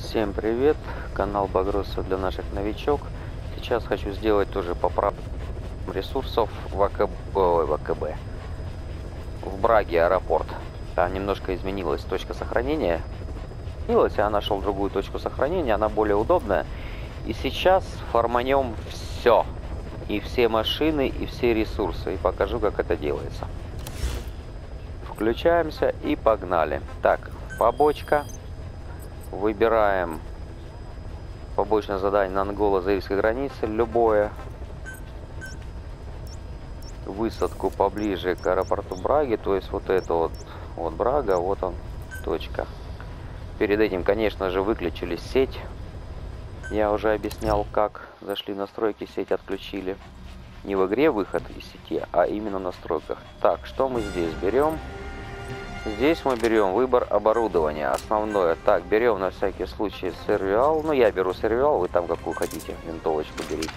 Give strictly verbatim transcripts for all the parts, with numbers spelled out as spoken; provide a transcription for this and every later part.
Всем привет, канал Багросов для наших новичок. Сейчас хочу сделать тоже поправку ресурсов в АКБ, ой, в АКБ, в Браге аэропорт. Там немножко изменилась точка сохранения. Изменилась, я нашел другую точку сохранения, она более удобная. И сейчас форманем все, и все машины, и все ресурсы, и покажу, как это делается. Включаемся и погнали. Так, побочка. Выбираем побочное задание на анголо-заирской границе, любое. Высадку поближе к аэропорту Браги, то есть вот это вот, вот Брага, вот он, точка. Перед этим, конечно же, выключили сеть. Я уже объяснял, как. Зашли в настройки, сеть отключили. Не в игре выход из сети, а именно в настройках. Так, что мы здесь берем? Здесь мы берем выбор оборудования, основное. Так, берем на всякий случай сервиал. Ну, я беру сервиал, вы там какую хотите, винтовочку берите.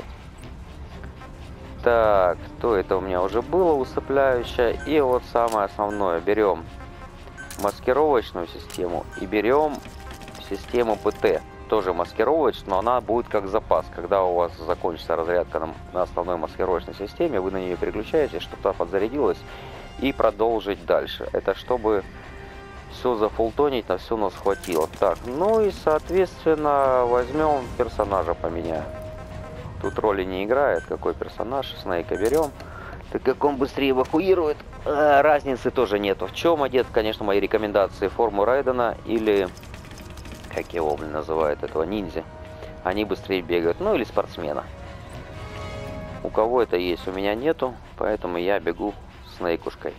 Так, то это у меня уже было, усыпляющее. И вот самое основное, берем маскировочную систему и берем систему ПТ. Тоже маскировочная, но она будет как запас. Когда у вас закончится разрядка на, на основной маскировочной системе, вы на нее переключаетесь, чтобы та подзарядилась. И продолжить дальше. Это чтобы все зафултонить, на все нас хватило. Так, ну и соответственно возьмем персонажа, поменяем. Тут роли не играет, какой персонаж. Снейка берем. Так как он быстрее эвакуирует, а, разницы тоже нету. В чем одет, конечно, мои рекомендации. Форму Райдена или, как его, блин, называют, этого ниндзя. Они быстрее бегают. Ну или спортсмена. У кого это есть, у меня нету. Поэтому я бегу Снейкушкой.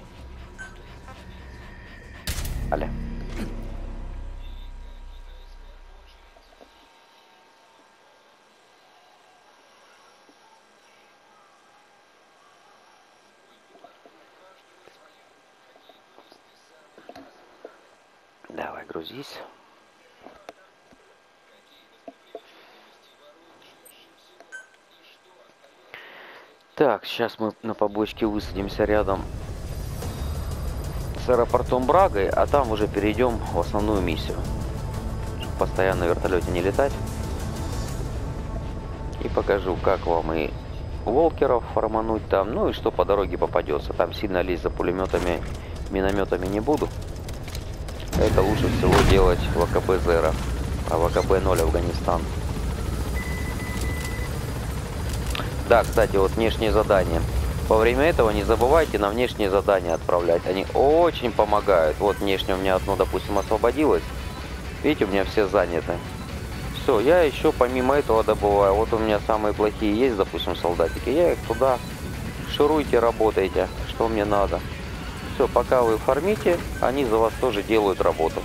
Але. Давай, грузись. Так, сейчас мы на побочке высадимся рядом с аэропортом Брагой, а там уже перейдем в основную миссию. Чтобы постоянно на вертолете не летать. И покажу, как вам и волкеров формануть там, ну и что по дороге попадется. Там сильно лезть за пулеметами, минометами не буду. Это лучше всего делать в АКБ Зеро, а в АКБ ноль Афганистан. Да, кстати, вот внешние задания. Во время этого не забывайте на внешние задания отправлять. Они очень помогают. Вот внешне у меня одно, допустим, освободилось. Видите, у меня все заняты. Все, я еще помимо этого добываю. Вот у меня самые плохие есть, допустим, солдатики. Я их туда шуруйте, работайте, что мне надо. Все, пока вы фармите, они за вас тоже делают работу.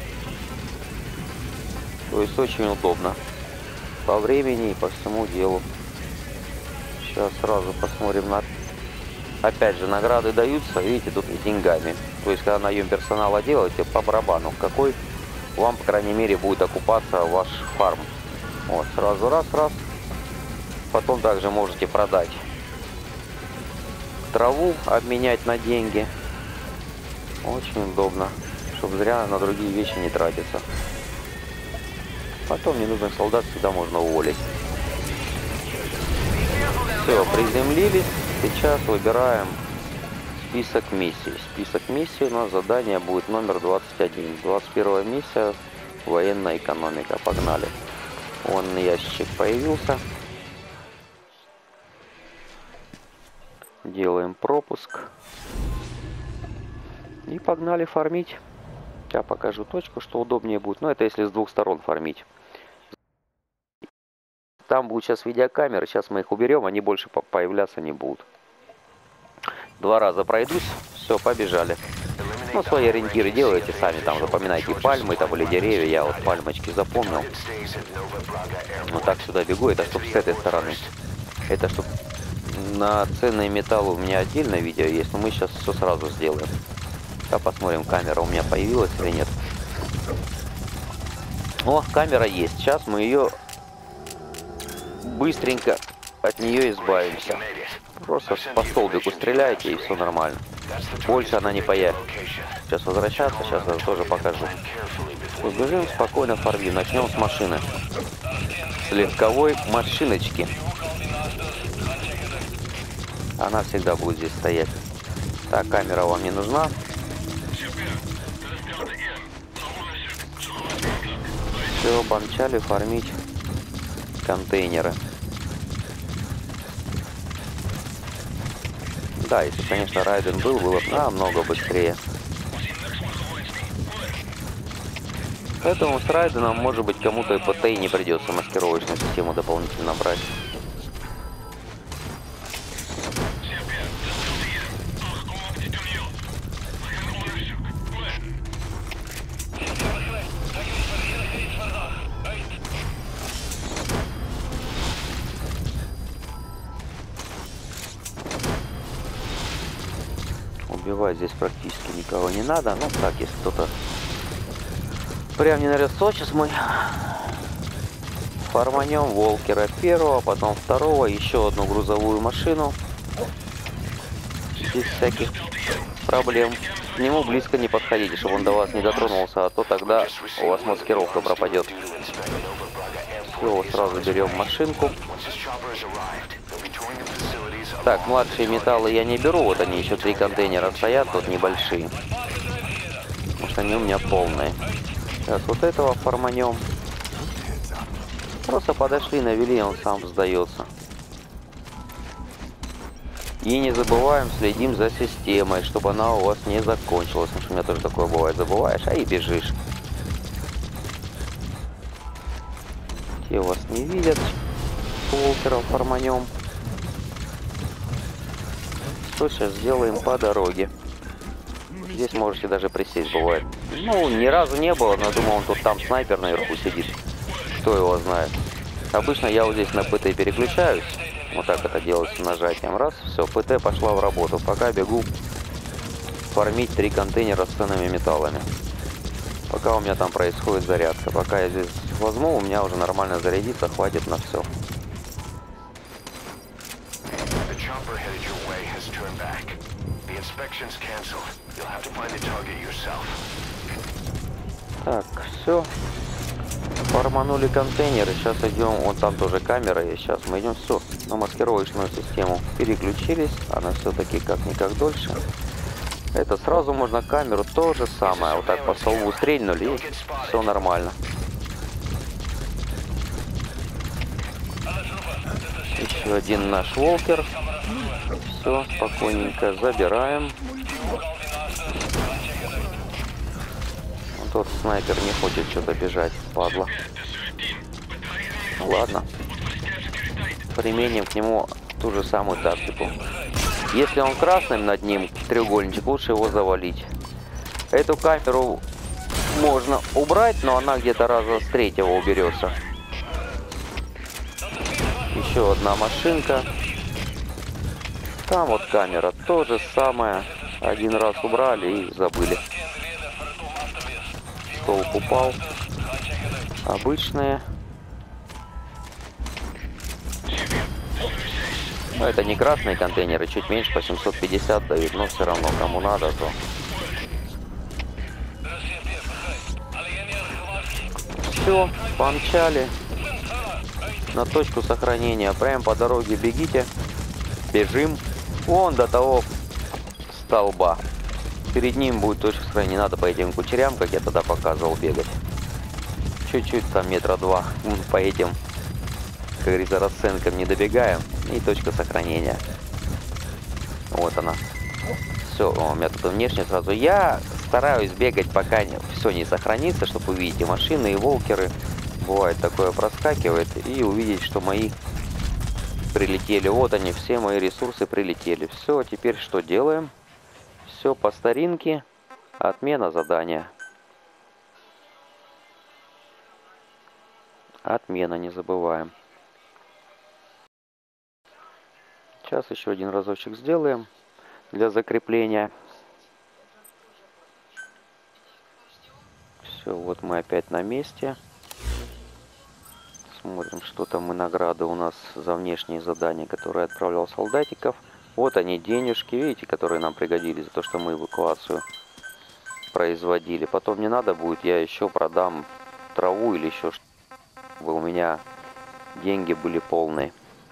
То есть очень удобно. По времени и по всему делу. Сейчас сразу посмотрим на... Опять же, награды даются, видите, тут и деньгами. То есть, когда наем персонала делаете, по барабану, какой вам, по крайней мере, будет окупаться ваш фарм. Вот, сразу раз-раз. Потом также можете продать траву, обменять на деньги. Очень удобно, чтобы зря на другие вещи не тратиться. Потом ненужных солдат всегда можно уволить. Все, приземлились. Сейчас выбираем список миссий. Список миссий у нас задание будет номер двадцать один. двадцать первая миссия. Военная экономика. Погнали. Вон ящик появился. Делаем пропуск. И погнали фармить. Я покажу точку, что удобнее будет. Но это если с двух сторон фармить. Там будут сейчас видеокамеры, сейчас мы их уберем, они больше появляться не будут. Два раза пройдусь, все, побежали. Ну, свои ориентиры делаете сами, там запоминайте пальмы там, или деревья, я вот пальмочки запомнил. Вот так сюда бегу, это чтобы с этой стороны. Это чтобы на ценные металлы у меня отдельное видео есть, но мы сейчас все сразу сделаем. Сейчас посмотрим, камера у меня появилась или нет. О, камера есть, сейчас мы ее... быстренько от нее избавимся. Просто по столбику стреляйте и все нормально. Больше она не появится. Сейчас возвращаться, сейчас я тоже покажу. Убежим, спокойно фармим. Начнем с машины. С легковой машиночки. Она всегда будет здесь стоять. Так, камера вам не нужна. Все, помчали фармить контейнеры. Да, если, конечно, Райден был, было бы намного быстрее. Поэтому с Райденом, может быть, кому-то и ПТ и не придется маскировочную систему дополнительно брать. Убивать здесь практически никого не надо. Ну так, если кто-то прям не нарисовал, сейчас мы фарманем Волкера первого, потом второго, еще одну грузовую машину. Без всяких проблем. К нему близко не подходите, чтобы он до вас не дотронулся, а то тогда у вас маскировка пропадет. Все, сразу берем машинку. Так, младшие металлы я не беру, вот они еще три контейнера стоят, тут небольшие. Потому что они у меня полные. Сейчас вот этого форманем. Просто подошли, навели, он сам сдается. И не забываем, следим за системой, чтобы она у вас не закончилась. Потому что у меня тоже такое бывает, забываешь, а и бежишь. Те вас не видят. Волкеров форманем. Что сейчас сделаем по дороге? Здесь можете даже присесть, бывает. Ну, ни разу не было, но думал, он тут там снайпер наверху сидит. Кто его знает. Обычно я вот здесь на ПТ переключаюсь. Вот так это делается нажатием. Раз, все, ПТ пошла в работу. Пока бегу фармить три контейнера с ценными металлами. Пока у меня там происходит зарядка. Пока я здесь возьму, у меня уже нормально зарядиться, хватит на все. Так, все. Форманули контейнеры. Сейчас идем. Вон там тоже камера есть. Сейчас мы идем все на маскировочную систему. Переключились. Она все-таки как-никак дольше. Это сразу можно камеру то же самое. Вот так по столбу стрельнули и все нормально. Еще один наш Волкер. Все, спокойненько забираем. Тот снайпер не хочет что-то бежать, падла. Ну, ладно. Применим к нему ту же самую тактику. Если он красным над ним, треугольничек, лучше его завалить. Эту камеру можно убрать, но она где-то раза с третьего уберется. Еще одна машинка. Там вот камера, то же самое. Один раз убрали и забыли. Столб упал. Обычные. Но это не красные контейнеры, чуть меньше, по семьсот пятьдесят дают, но все равно кому надо, то. Все, помчали на точку сохранения. Прямо по дороге бегите. Бежим. Вон до того столба. Перед ним будет точка сохранения. Не надо по этим кучерям, как я тогда показывал, бегать. Чуть-чуть, там метра два по этим, как говорится, расценкам не добегаем. И точка сохранения. Вот она. Все, у меня тут внешне сразу. Я стараюсь бегать, пока не, все не сохранится, чтобы увидеть и машины, и волкеры. Бывает такое, проскакивает. И увидеть, что мои прилетели. Вот они, все мои ресурсы прилетели. Все, теперь что делаем? Все по старинке. Отмена задания. Отмена, не забываем. Сейчас еще один разочек сделаем для закрепления. Все, вот мы опять на месте. Смотрим, что там и награды у нас за внешние задания, которые отправлял солдатиков. Вот они, денежки, видите, которые нам пригодились за то, что мы эвакуацию производили. Потом не надо будет, я еще продам траву или еще что-то, чтобы у меня деньги были полные.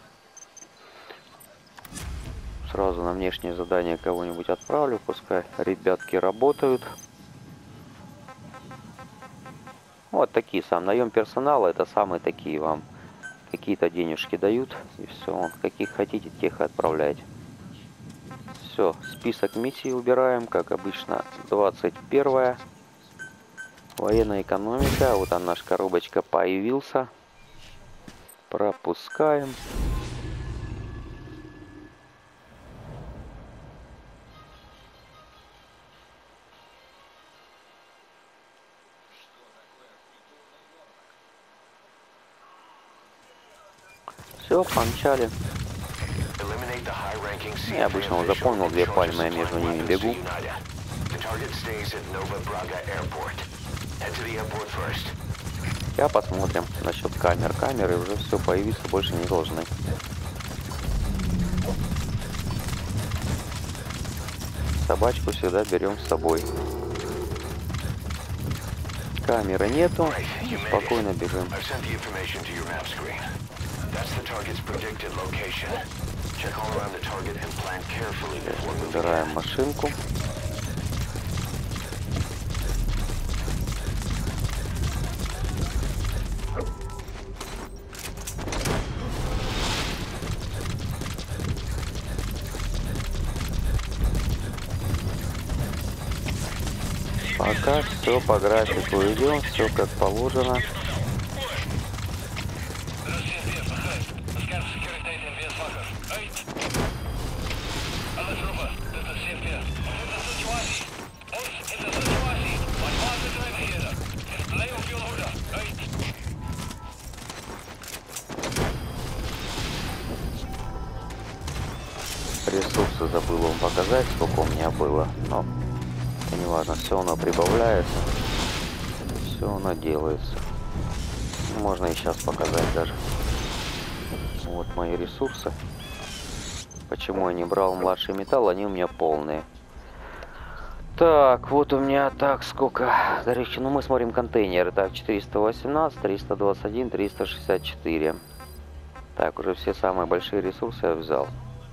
Сразу на внешнее задание кого-нибудь отправлю, пускай ребятки работают. Вот такие сам наем персонала, это самые такие вам какие-то денежки дают, и все, каких хотите, тех и отправляйте. Все, список миссий убираем, как обычно. Двадцать первая военная экономика. Вот она, наша коробочка появился. Пропускаем. Все, помчали. Я обычно уже запомнил две пальмы, я между ними бегу. Я посмотрим насчет камер. Камеры уже все появиться больше не должны. Собачку всегда берем с собой. Камеры нету, спокойно бежим. Выбираем машинку. Пока все по графику идем, все как положено. Ресурсы забыл вам показать, сколько у меня было, но не важно, все оно прибавляется, все оно делается. Можно и сейчас показать даже. Вот мои ресурсы. Почему я не брал младший металл, они у меня полные. Так, вот у меня так сколько. Короче, ну мы смотрим контейнеры. Так, четыреста восемнадцать, триста двадцать один, триста шестьдесят четыре. Так, уже все самые большие ресурсы я взял.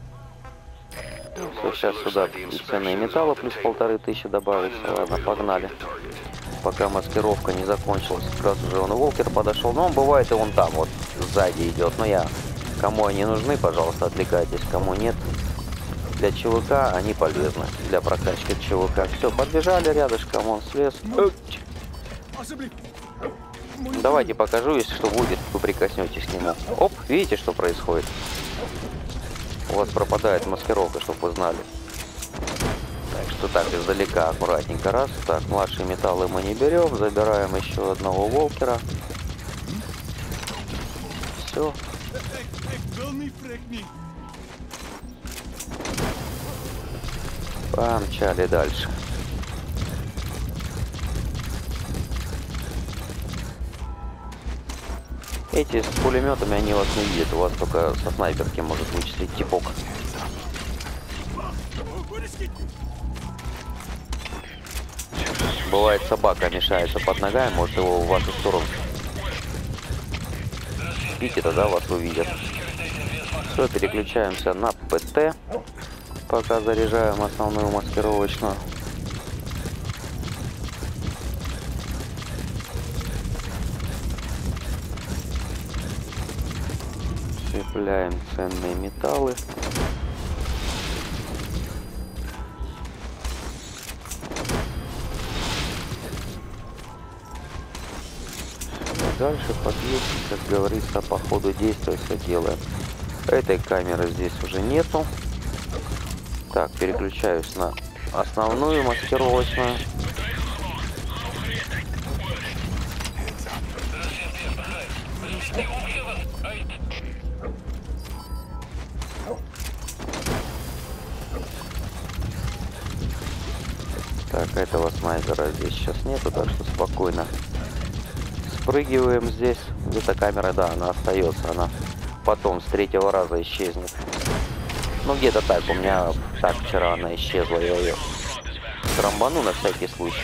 Все, сейчас сюда и ценные металлы плюс полторы тысячи добавится. Ладно, погнали. Пока маскировка не закончилась, как раз уже он Волкер подошел. Но он бывает и он там вот сзади идет. Но я, кому они нужны, пожалуйста, отвлекайтесь. Кому нет, для ЧВК они полезны. Для прокачки ЧВК. Все, подбежали рядышком, он слез. Давайте покажу, если что будет, вы прикоснетесь к нему. Оп, видите, что происходит? У вас пропадает маскировка, чтобы вы знали. Так что так, издалека, аккуратненько. Раз. Так, младшие металлы мы не берем. Забираем еще одного Волкера. Все. Помчали дальше. Эти с пулеметами, они вас не видят, у вас только со снайперки может вычислить типок. Бывает, собака мешается под ногами, может его в вашу сторону. Видите, тогда вас увидят. Все, переключаемся на ПТ, пока заряжаем основную маскировочную. Цепляем ценные металлы. Дальше подъедем, как говорится, по ходу действия все делаем. Этой камеры здесь уже нету. Так, переключаюсь на основную маскировочную. Так, этого снайпера здесь сейчас нету, так что спокойно спрыгиваем здесь. Где-то камера, да, она остается, она потом с третьего раза исчезнет. Ну где-то так, у меня так вчера она исчезла, я ее трамбану на всякий случай.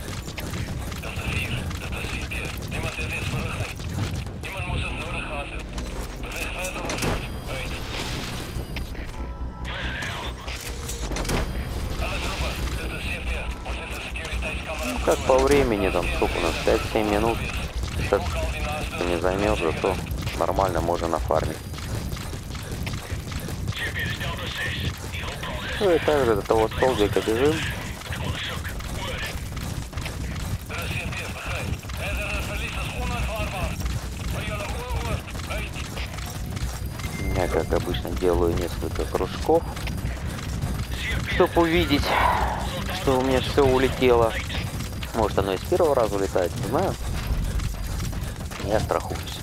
Ну, как по времени, там, сколько у нас, пять-семь минут. Сейчас не займет, зато нормально можно нафармить. Ну и также до того столбика бежим. Я, как обычно, делаю несколько кружков, чтобы увидеть, что у меня все улетело. Может, оно и с первого раза улетает, не знаю. Я страхуюсь.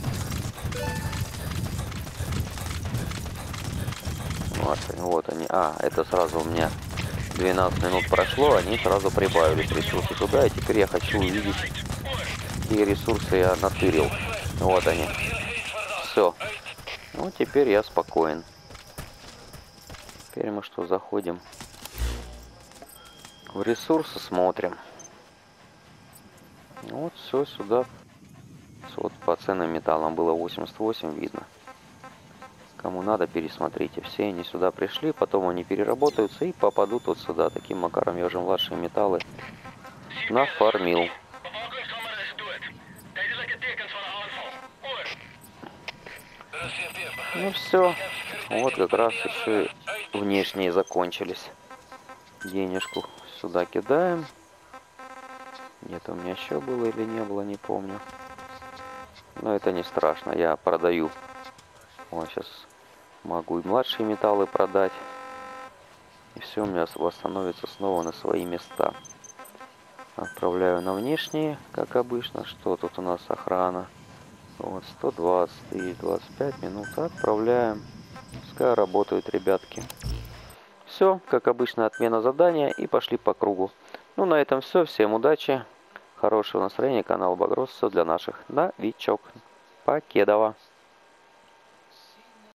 Вот, вот они. А, это сразу у меня двенадцать минут прошло, они сразу прибавились ресурсы туда, и теперь я хочу увидеть, какие ресурсы я натырил. Вот они. Все. Ну, теперь я спокоен. Теперь мы что, заходим в ресурсы, смотрим. Вот, все сюда. Вот по ценным металлам было восемьдесят восемь, видно. Кому надо, пересмотрите. Все они сюда пришли, потом они переработаются и попадут вот сюда. Таким макаром я уже младшие металлы нафармил. Ну все. Вот как раз еще внешние закончились. Денежку сюда кидаем. Где-то у меня еще было или не было, не помню. Но это не страшно, я продаю. Вот сейчас могу и младшие металлы продать. И все у меня восстановится снова на свои места. Отправляю на внешние, как обычно. Что тут у нас охрана? Вот сто двадцать и двадцать пять минут. Отправляем. Пускай работают ребятки. Все, как обычно, отмена задания и пошли по кругу. Ну, на этом все. Всем удачи, хорошего настроения. Канал Багрос. Все для наших новичок. Покедова.